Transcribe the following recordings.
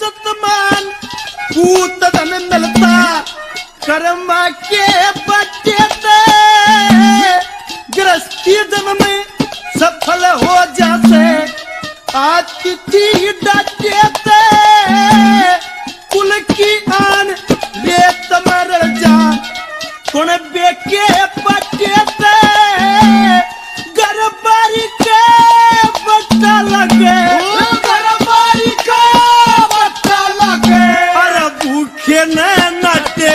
इज्जत मान पूत धन मिलता कर्मा के बच्चे गृहस्थी जन्म में सफल हो जाते अतिथि डाटे कुल की आन ले तमर जा कौन बेके बच्चे गरबारी के बच्चा लगे गरबारी का बच्चा लगे अरे भूखे न नटे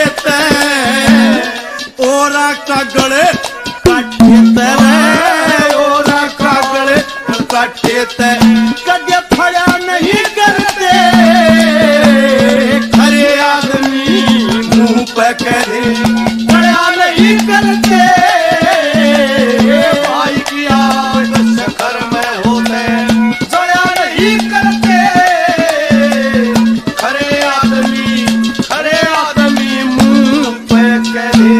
ओरा का गले काटे ओरा का गले काटे कदे फड़ा नहीं करते खरे आदमी मुंह पे करे फड़ा नहीं करते भाई की आदत घर में होते फड़ा नहीं करते खरे आदमी मुंह पे करे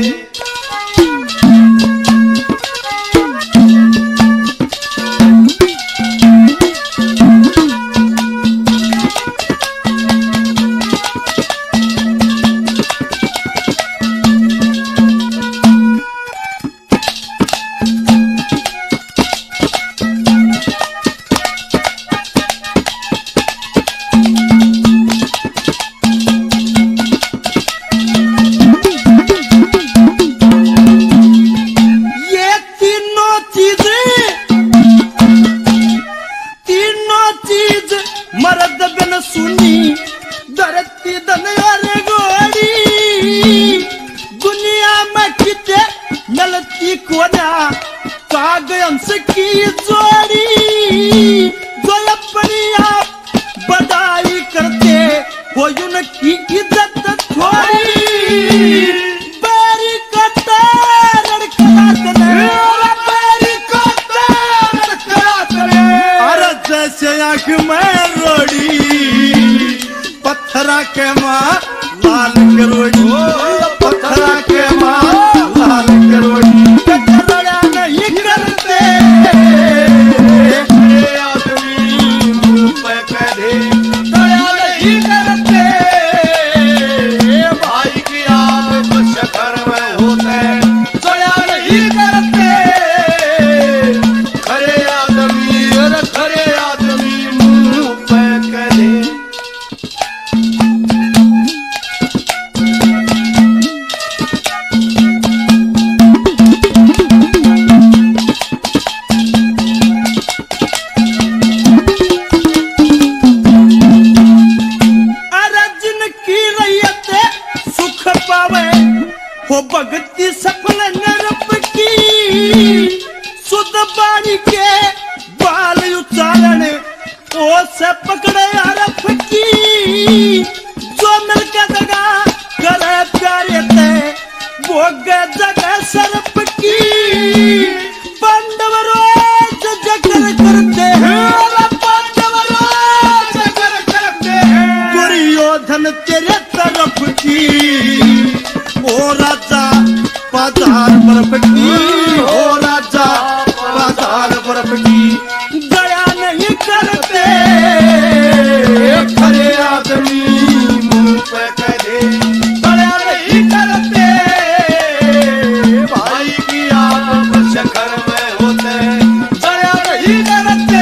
मर्द बिन सुनी धरती दनियार गोरी दुनिया में किते मिलती कोना कागज की जोड़ी जो अपनी आप बड़ाई करते वो उनकी इज्जत थोड़ी बारी कटा अरे जैसे आँख में रोड़ी पत्थरा के माँ लाल करोड़ी पत्थरा के माँ लाल करोड़ी कटरा नहीं करते आदमी मुंह पे करे दया नहीं करते भाई की आदत शकर में होते दया नहीं करते खरे आदमी मुंह पे करे हो भगती सफल नरप की सुध बाड़ी के बाल उचारण ओ से पकड़े अरफ की जो मिलकर दगा करे प्यारे थे वो जगह सरप की पांडव रोज जगर करते हैं पांडव रोज जगर करते हैं दुर्योधन तेरे तरफ की ओ राजा बाजार बर्फ की ओ राजा बाजार बर्फ की दया नहीं करते खरे आदमी मुंह पे करे दया नहीं करते भाई की आदत शकर में होते दया नहीं करते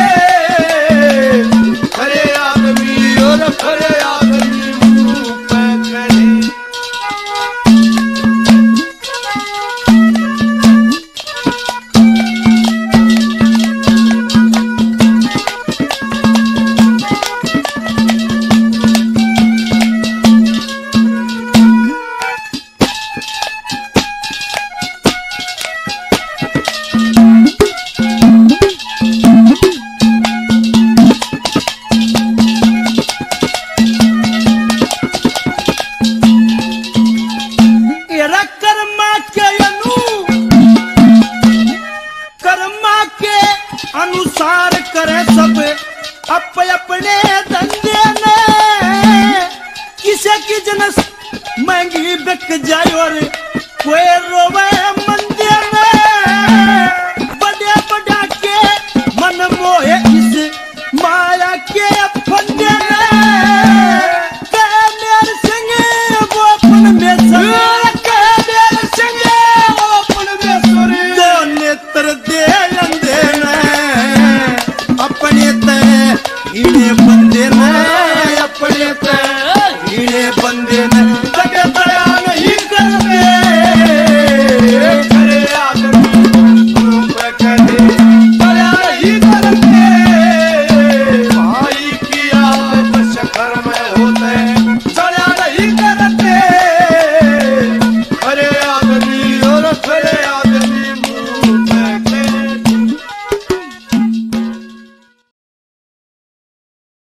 खरे आदमी और खरे आदमी मुंह पे करे अनुसार करे सब अपने धंधे में किसी की जनस महंगी बिक जाए और कोई रोवे मंदिर में